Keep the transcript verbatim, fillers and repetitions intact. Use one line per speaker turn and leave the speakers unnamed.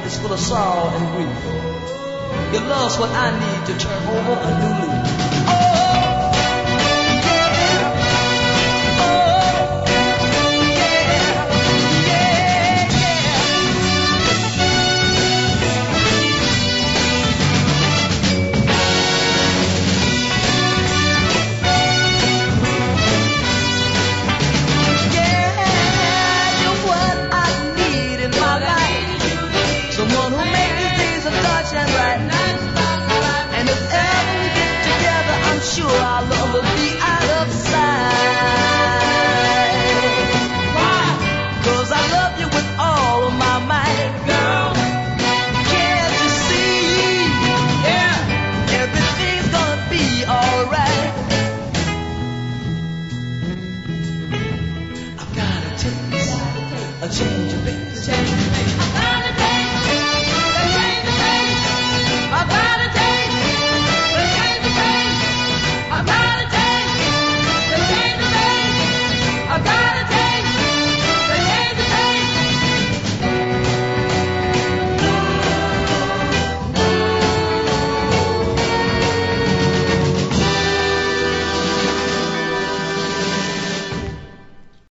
is full of sorrow and grief. Your love's what I need to turn over a new leaf. Sure, our love will be out of sight. Why? 'Cause I love you with all of my might. Girl, can't you see? Yeah, everything's gonna be alright. I've got a taste, a change of pace.